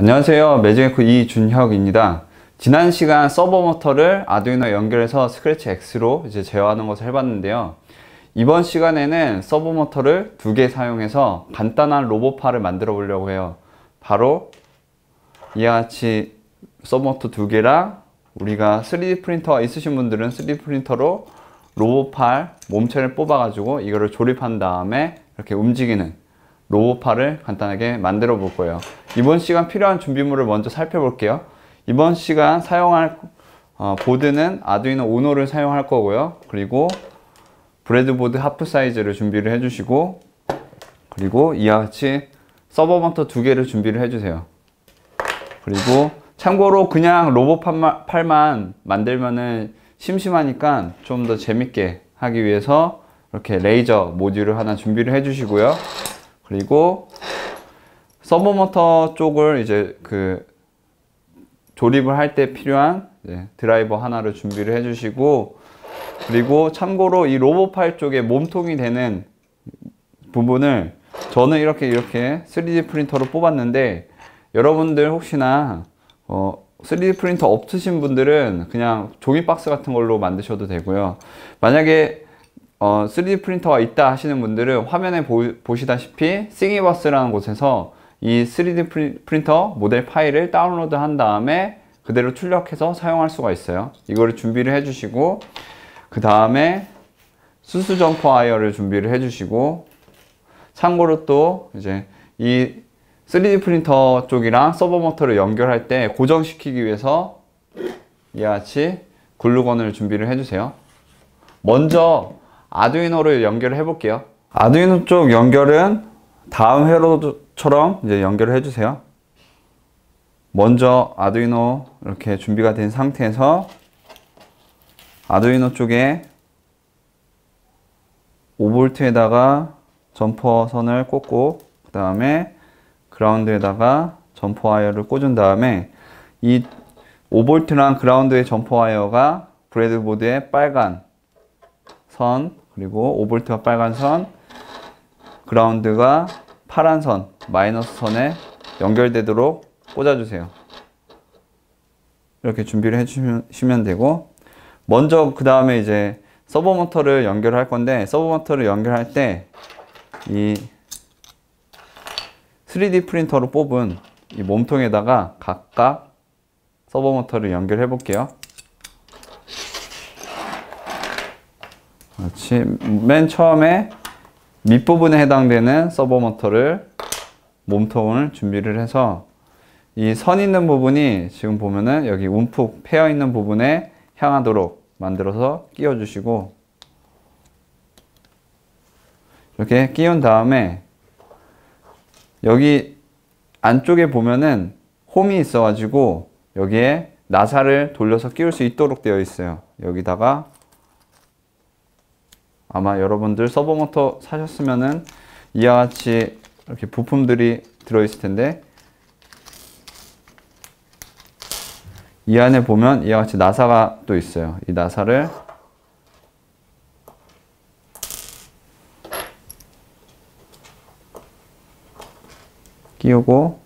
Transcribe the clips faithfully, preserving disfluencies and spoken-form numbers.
안녕하세요. 매직에코 이준혁입니다. 지난 시간 서버 모터를 아두이노 연결해서 스크래치 X로 이제 제어하는 것을 해봤는데요. 이번 시간에는 서버 모터를 두 개 사용해서 간단한 로봇파를 만들어 보려고 해요. 바로 이와 같이 서버 모터 두 개랑 우리가 쓰리디 프린터가 있으신 분들은 쓰리디 프린터로 로봇팔 몸체를 뽑아 가지고 이거를 조립한 다음에 이렇게 움직이는 로봇팔을 간단하게 만들어 볼 거예요. 이번 시간 필요한 준비물을 먼저 살펴볼게요. 이번 시간 사용할 어, 보드는 아두이노 우노를 사용할 거고요. 그리고 브레드보드 하프 사이즈를 준비를 해주시고, 그리고 이와 같이 서버 모터 두 개를 준비를 해주세요. 그리고 참고로 그냥 로봇팔만 만들면은 심심하니까 좀 더 재밌게 하기 위해서 이렇게 레이저 모듈을 하나 준비를 해주시고요. 그리고 서버 모터 쪽을 이제 그 조립을 할 때 필요한 이제 드라이버 하나를 준비를 해주시고, 그리고 참고로 이 로봇팔 쪽에 몸통이 되는 부분을 저는 이렇게 이렇게 쓰리디 프린터로 뽑았는데, 여러분들 혹시나 어, 쓰리디 프린터 없으신 분들은 그냥 종이 박스 같은 걸로 만드셔도 되고요. 만약에 어, 쓰리디 프린터가 있다 하시는 분들은 화면에 보, 보시다시피 싱이버스라는 곳에서 이 쓰리디 프린터 모델 파일을 다운로드 한 다음에 그대로 출력해서 사용할 수가 있어요. 이거를 준비를 해 주시고, 그 다음에 수수 점퍼 와이어를 준비를 해 주시고, 참고로 또 이제 이 쓰리디 프린터 쪽이랑 서버 모터를 연결할 때 고정시키기 위해서 이와 같이 글루건을 준비를 해 주세요. 먼저 아두이노를 연결을 해 볼게요. 아두이노 쪽 연결은 다음 회로처럼 이제 연결을 해 주세요. 먼저 아두이노 이렇게 준비가 된 상태에서 아두이노 쪽에 오 볼트에다가 점퍼 선을 꽂고, 그 다음에 그라운드에다가 점퍼 와이어를 꽂은 다음에 이 오 볼트랑 그라운드의 점퍼 와이어가 브레드보드의 빨간 선, 그리고 오 볼트가 빨간 선, 그라운드가 파란 선, 마이너스 선에 연결되도록 꽂아주세요. 이렇게 준비를 해주시면 되고, 먼저 그 다음에 이제 서버 모터를 연결할 건데, 서버 모터를 연결할 때 이 쓰리디 프린터로 뽑은 이 몸통에다가 각각 서버 모터를 연결해 볼게요. 그렇지. 맨 처음에 밑부분에 해당되는 서버 모터를 몸통을 준비를 해서 이 선 있는 부분이 지금 보면은 여기 움푹 패여 있는 부분에 향하도록 만들어서 끼워 주시고, 이렇게 끼운 다음에 여기 안쪽에 보면은 홈이 있어 가지고 여기에 나사를 돌려서 끼울 수 있도록 되어 있어요. 여기다가 아마 여러분들 서버 모터 사셨으면은 이와 같이 이렇게 부품들이 들어있을 텐데, 이 안에 보면 이와 같이 나사가 또 있어요. 이 나사를 끼우고,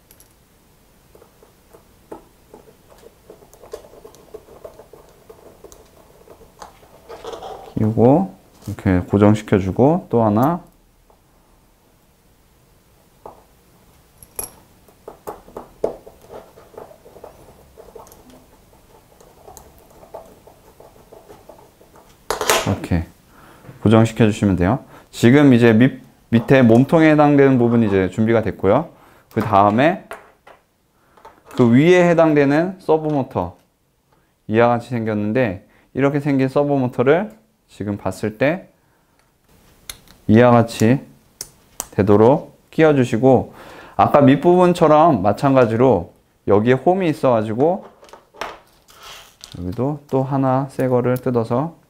끼우고 이렇게 고정시켜주고, 또 하나 이렇게 고정시켜 주시면 돼요. 지금 이제 밑, 밑에 몸통에 해당되는 부분이 이제 준비가 됐고요. 그 다음에 그 위에 해당되는 서버 모터, 이와 같이 생겼는데, 이렇게 생긴 서버 모터를 지금 봤을 때 이와 같이 되도록 끼워 주시고, 아까 밑부분처럼 마찬가지로 여기에 홈이 있어 가지고 여기도 또 하나 새 거를 뜯어서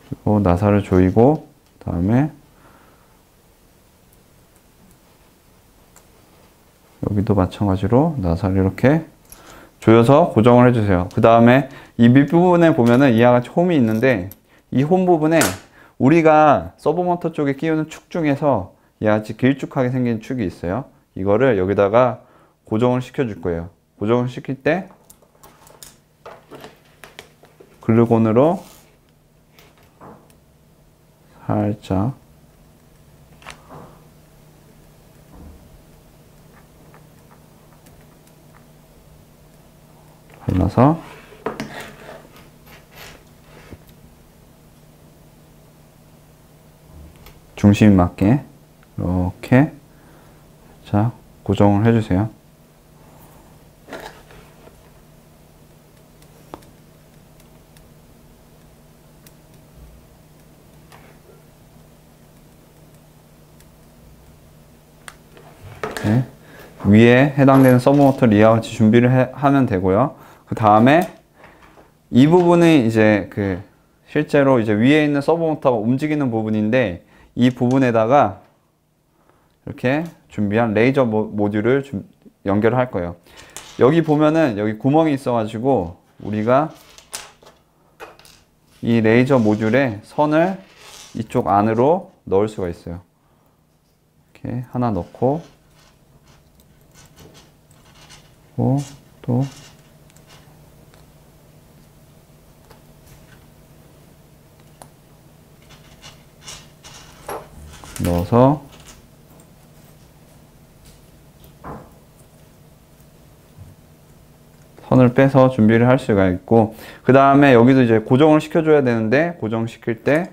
그리고 나사를 조이고, 그 다음에 여기도 마찬가지로 나사를 이렇게 조여서 고정을 해주세요. 그 다음에 이 밑부분에 보면은 이와 같이 홈이 있는데, 이 홈 부분에 우리가 서브모터 쪽에 끼우는 축 중에서 이와 같이 길쭉하게 생긴 축이 있어요. 이거를 여기다가 고정을 시켜줄 거예요. 고정을 시킬 때 글루건으로 살짝 발라서 중심 맞게 이렇게 자 고정을 해주세요. 네. 위에 해당되는 서브모터를 이와 같이 준비를 해, 하면 되고요. 그 다음에 이 부분이 이제 그 실제로 이제 위에 있는 서브모터가 움직이는 부분인데, 이 부분에다가 이렇게 준비한 레이저 모, 모듈을 준, 연결을 할 거예요. 여기 보면은 여기 구멍이 있어가지고 우리가 이 레이저 모듈에 선을 이쪽 안으로 넣을 수가 있어요. 이렇게 하나 넣고, 또 넣어서 선을 빼서 준비를 할 수가 있고, 그 다음에 여기도 이제 고정을 시켜줘야 되는데, 고정시킬 때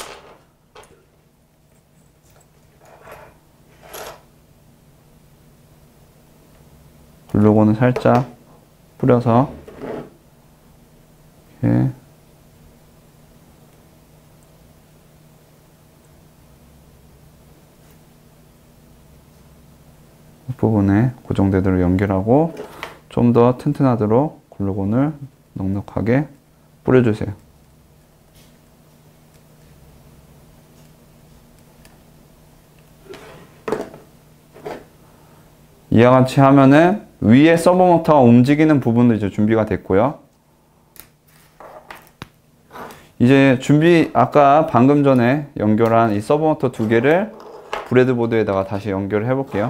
글루건을 살짝 뿌려서 이렇게 부분에 고정되도록 연결하고, 좀 더 튼튼하도록 글루건을 넉넉하게 뿌려주세요. 이와 같이 하면은 위에 서브모터가 움직이는 부분도 이제 준비가 됐고요. 이제 준비, 아까 방금 전에 연결한 이 서브모터 두 개를 브레드보드에다가 다시 연결을 해 볼게요.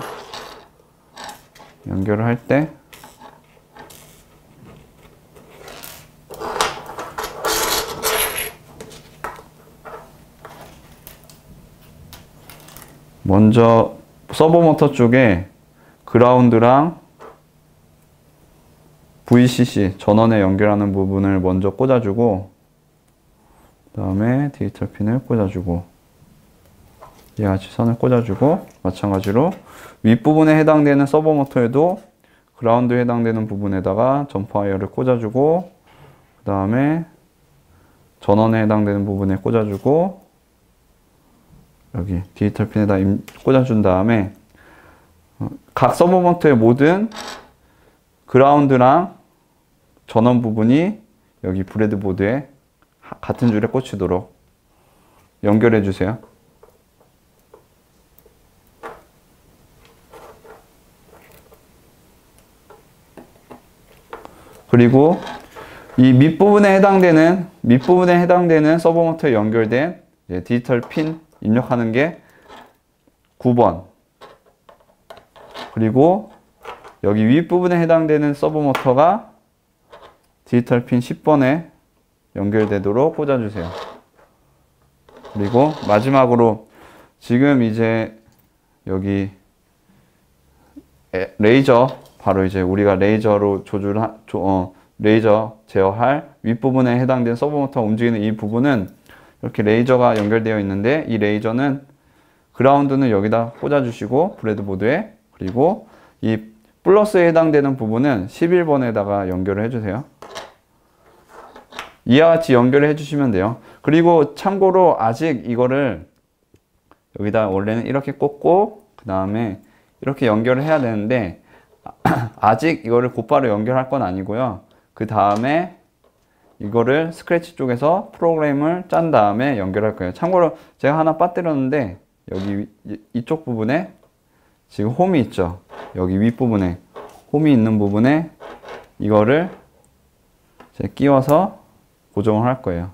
연결을 할 때 먼저 서버모터 쪽에 그라운드랑 브이씨씨 전원에 연결하는 부분을 먼저 꽂아주고, 그 다음에 디지털 핀을 꽂아주고, 이와 같이 선을 꽂아주고, 마찬가지로 윗부분에 해당되는 서버모터에도 그라운드에 해당되는 부분에다가 점프 와이어를 꽂아주고, 그 다음에 전원에 해당되는 부분에 꽂아주고, 여기 디지털 핀에다 꽂아준 다음에 각 서버모터의 모든 그라운드랑 전원 부분이 여기 브레드보드에 같은 줄에 꽂히도록 연결해 주세요. 그리고 이 밑부분에 해당되는 밑부분에 해당되는 서버모터에 연결된 디지털 핀 입력하는 게 구 번, 그리고 여기 윗부분에 해당되는 서브모터가 디지털 핀 십 번에 연결되도록 꽂아주세요. 그리고 마지막으로 지금 이제 여기 레이저, 바로 이제 우리가 레이저로 조절, 어, 레이저 제어할 윗부분에 해당된 서브모터가 움직이는 이 부분은 이렇게 레이저가 연결되어 있는데, 이 레이저는 그라운드는 여기다 꽂아주시고 브레드보드에, 그리고 이 플러스에 해당되는 부분은 십일 번에다가 연결을 해주세요. 이와 같이 연결을 해주시면 돼요. 그리고 참고로 아직 이거를 여기다 원래는 이렇게 꽂고 그 다음에 이렇게 연결을 해야 되는데, 아직 이거를 곧바로 연결할 건 아니고요. 그 다음에 이거를 스크래치 쪽에서 프로그램을 짠 다음에 연결할 거예요. 참고로 제가 하나 빠뜨렸는데 여기 이쪽 부분에 지금 홈이 있죠. 여기 윗부분에 홈이 있는 부분에 이거를 제가 끼워서 고정을 할 거예요.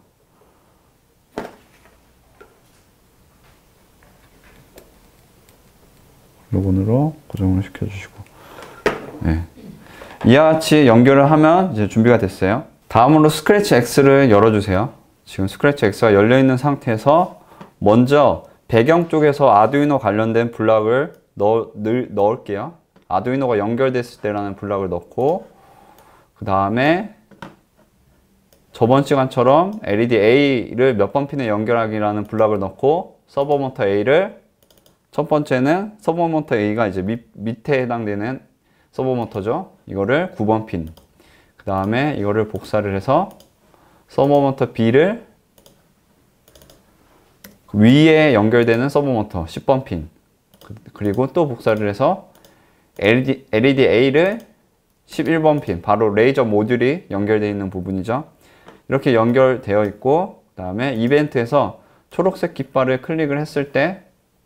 요건으로 고정을 시켜주시고, 네. 이와 같이 연결을 하면 이제 준비가 됐어요. 다음으로 스크래치 X를 열어주세요. 지금 스크래치 X가 열려있는 상태에서 먼저 배경 쪽에서 아두이노 관련된 블럭을 넣, 늘, 넣을게요. 아두이노가 연결됐을 때라는 블럭을 넣고, 그 다음에 저번 시간처럼 엘이디 A를 몇 번 핀에 연결하기라는 블럭을 넣고, 서버 모터 A를, 첫 번째는 서버 모터 A가 이제 밑, 밑에 해당되는 서버 모터죠. 이거를 구 번 핀. 그 다음에 이거를 복사를 해서 서버 모터 B를 위에 연결되는 서버 모터 십 번 핀. 그리고 또 복사를 해서 엘이디, 엘이디 A를 십일 번 핀, 바로 레이저 모듈이 연결되어 있는 부분이죠. 이렇게 연결되어 있고, 그 다음에 이벤트에서 초록색 깃발을 클릭을 했을 때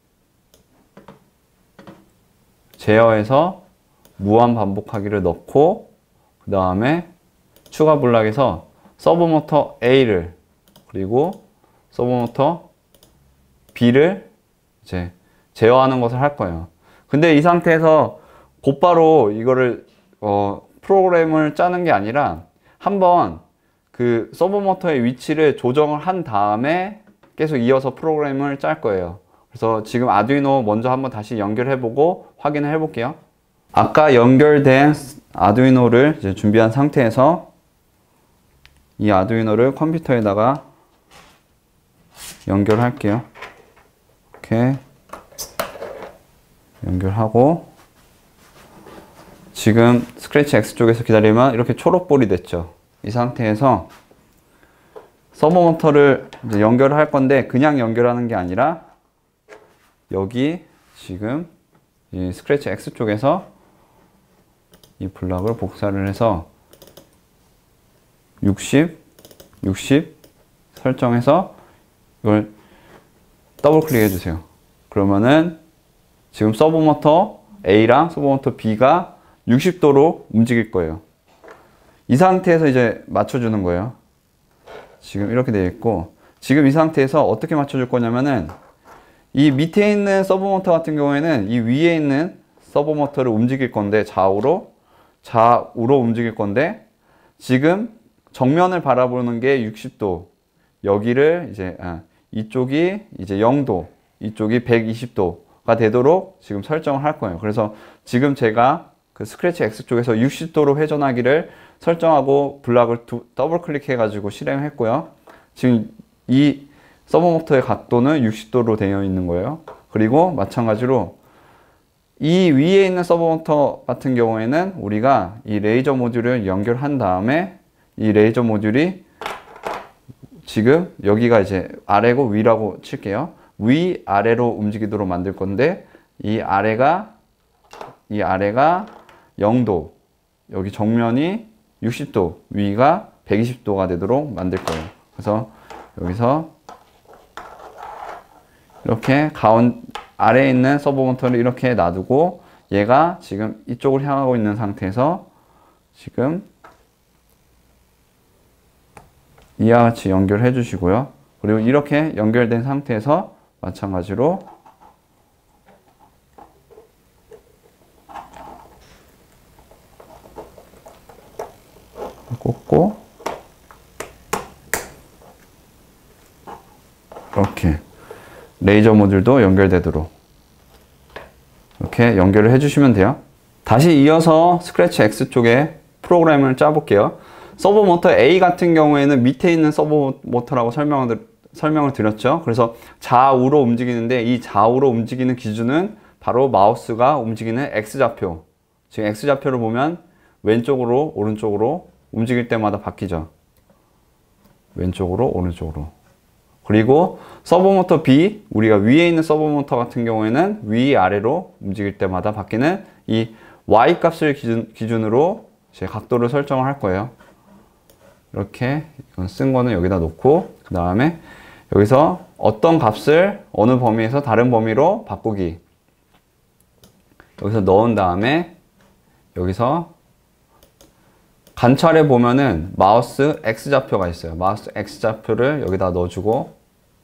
제어해서 무한 반복하기를 넣고, 그 다음에 추가 블럭에서 서브 모터 A를 그리고 서브 모터 B를 이제 제어하는 것을 할 거예요. 근데 이 상태에서 곧바로 이거를 어, 프로그램을 짜는 게 아니라 한번 그 서브 모터의 위치를 조정을 한 다음에 계속 이어서 프로그램을 짤 거예요. 그래서 지금 아두이노 먼저 한번 다시 연결해보고 확인을 해볼게요. 아까 연결된 아두이노를 이제 준비한 상태에서 이 아두이노를 컴퓨터에다가 연결할게요. 이렇게 연결하고, 지금 스크래치 X 쪽에서 기다리면 이렇게 초록볼이 됐죠. 이 상태에서 서버 모터를 이제 연결을 할 건데, 그냥 연결하는 게 아니라 여기 지금 이 스크래치 X 쪽에서 이 블럭을 복사를 해서 육십, 육십 설정해서 이걸 더블 클릭해 주세요. 그러면은 지금 서브 모터 A랑 서브 모터 B가 육십 도로 움직일 거예요. 이 상태에서 이제 맞춰주는 거예요. 지금 이렇게 되어 있고, 지금 이 상태에서 어떻게 맞춰줄 거냐면은 이 밑에 있는 서브 모터 같은 경우에는 이 위에 있는 서브 모터를 움직일 건데, 좌우로 좌우로 움직일 건데, 지금 정면을 바라보는 게 육십 도, 여기를 이제 아, 이쪽이 이제 영 도, 이쪽이 백이십 도가 되도록 지금 설정을 할 거예요. 그래서 지금 제가 그 스크래치 X 쪽에서 육십 도로 회전하기를 설정하고 블럭을 두, 더블 클릭해 가지고 실행했고요. 지금 이 서버 모터의 각도는 육십 도로 되어 있는 거예요. 그리고 마찬가지로 이 위에 있는 서버 모터 같은 경우에는 우리가 이 레이저 모듈을 연결한 다음에 이 레이저 모듈이 지금 여기가 이제 아래고 위라고 칠게요. 위 아래로 움직이도록 만들 건데, 이 아래가 이 아래가 영 도, 여기 정면이 육십 도, 위가 백이십 도가 되도록 만들 거예요. 그래서 여기서 이렇게 가운 아래에 있는 서버 모터를 이렇게 놔두고, 얘가 지금 이쪽을 향하고 있는 상태에서 지금 이와 같이 연결해 주시고요. 그리고 이렇게 연결된 상태에서 마찬가지로 꽂고 이렇게 레이저 모듈도 연결되도록 이렇게 연결을 해주시면 돼요. 다시 이어서 스크래치 X 쪽에 프로그램을 짜볼게요. 서버 모터 A 같은 경우에는 밑에 있는 서버 모터라고 설명을, 설명을 드렸죠. 그래서 좌우로 움직이는데, 이 좌우로 움직이는 기준은 바로 마우스가 움직이는 X좌표. 지금 X좌표를 보면 왼쪽으로 오른쪽으로 움직일 때마다 바뀌죠. 왼쪽으로 오른쪽으로. 그리고 서버 모터 B, 우리가 위에 있는 서버 모터 같은 경우에는 위아래로 움직일 때마다 바뀌는 이 Y 값을 기준, 기준으로 제 각도를 설정을 할 거예요. 이렇게 이건 쓴 거는 여기다 놓고, 그 다음에 여기서 어떤 값을 어느 범위에서 다른 범위로 바꾸기. 여기서 넣은 다음에 여기서 관찰해 보면은 마우스 X좌표가 있어요. 마우스 X좌표를 여기다 넣어주고,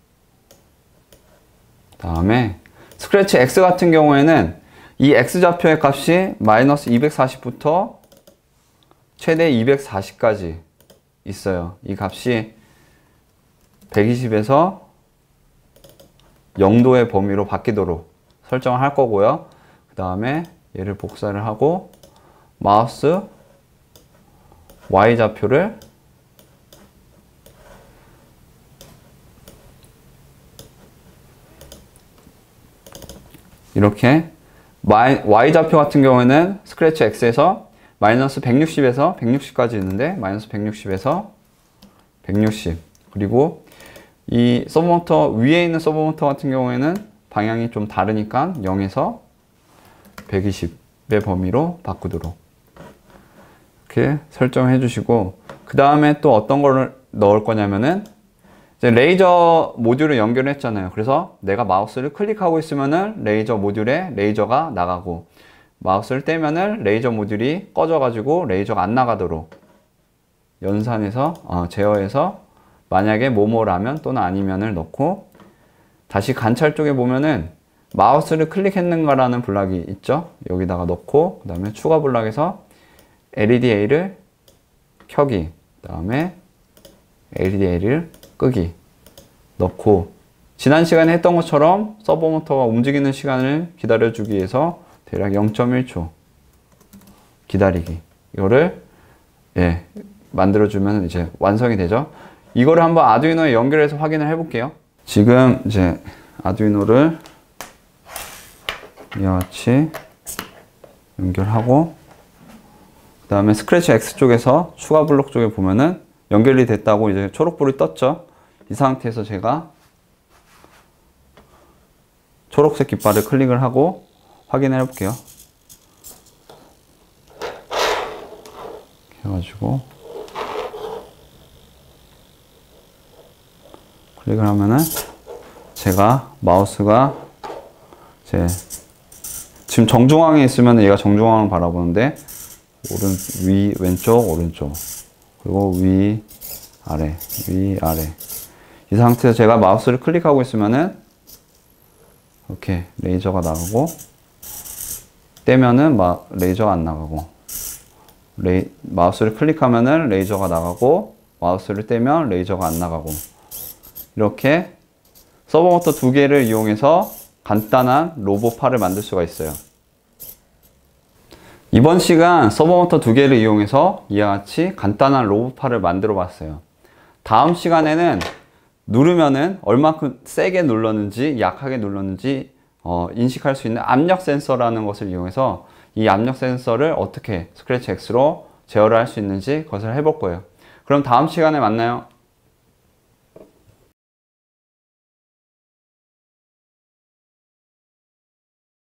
그 다음에 스크래치 X 같은 경우에는 이 X좌표의 값이 마이너스 이백사십부터 최대 이백사십까지 있어요. 이 값이 백이십에서 영도의 범위로 바뀌도록 설정을 할 거고요. 그 다음에 얘를 복사를 하고 마우스 Y좌표를 이렇게 Y좌표 같은 경우에는 스크래치 X에서 마이너스 백육십에서 백육십까지 있는데 마이너스 백육십에서 백육십, 그리고 이 서브모터 위에 있는 서브모터 같은 경우에는 방향이 좀 다르니까 영에서 백이십의 범위로 바꾸도록 이렇게 설정해 주시고, 그 다음에 또 어떤 거를 넣을 거냐면은 이제 레이저 모듈을 연결했잖아요. 그래서 내가 마우스를 클릭하고 있으면은 레이저 모듈에 레이저가 나가고, 마우스를 떼면은 레이저 모듈이 꺼져 가지고 레이저가 안 나가도록 연산해서 어, 제어해서 만약에 뭐뭐라면 또는 아니면을 넣고, 다시 관찰 쪽에 보면은 마우스를 클릭했는가라는 블락이 있죠. 여기다가 넣고, 그 다음에 추가 블락에서 엘이디에이를 켜기, 그 다음에 엘이디에이를 끄기 넣고, 지난 시간에 했던 것처럼 서버모터가 움직이는 시간을 기다려주기 위해서 대략 영 점 일 초 기다리기, 이거를 예, 만들어주면 이제 완성이 되죠. 이거를 한번 아두이노에 연결해서 확인을 해 볼게요. 지금 이제 아두이노를 이와 같이 연결하고, 그 다음에 스크래치 X 쪽에서 추가 블록 쪽에 보면은 연결이 됐다고 이제 초록불이 떴죠. 이 상태에서 제가 초록색 깃발을 클릭을 하고 확인을 해 볼게요. 이렇게 해가지고 클릭을 하면은 제가 마우스가 제 지금 정중앙에 있으면 얘가 정중앙을 바라보는데 오른 위 왼쪽 오른쪽 그리고 위 아래 위 아래 이 상태에서 제가 마우스를 클릭하고 있으면은 이렇게 레이저가 나가고, 떼면은 마, 레이저가 안 나가고, 레이, 마우스를 클릭하면은 레이저가 나가고, 마우스를 떼면 레이저가 안 나가고, 이렇게 서버모터 두 개를 이용해서 간단한 로봇팔을 만들 수가 있어요. 이번 시간 서버모터 두 개를 이용해서 이와 같이 간단한 로봇팔을 만들어 봤어요. 다음 시간에는 누르면은 얼마큼 세게 눌렀는지 약하게 눌렀는지 어, 인식할 수 있는 압력 센서라는 것을 이용해서 이 압력 센서를 어떻게 스크래치 X로 제어를 할 수 있는지 그것을 해볼 거예요. 그럼 다음 시간에 만나요.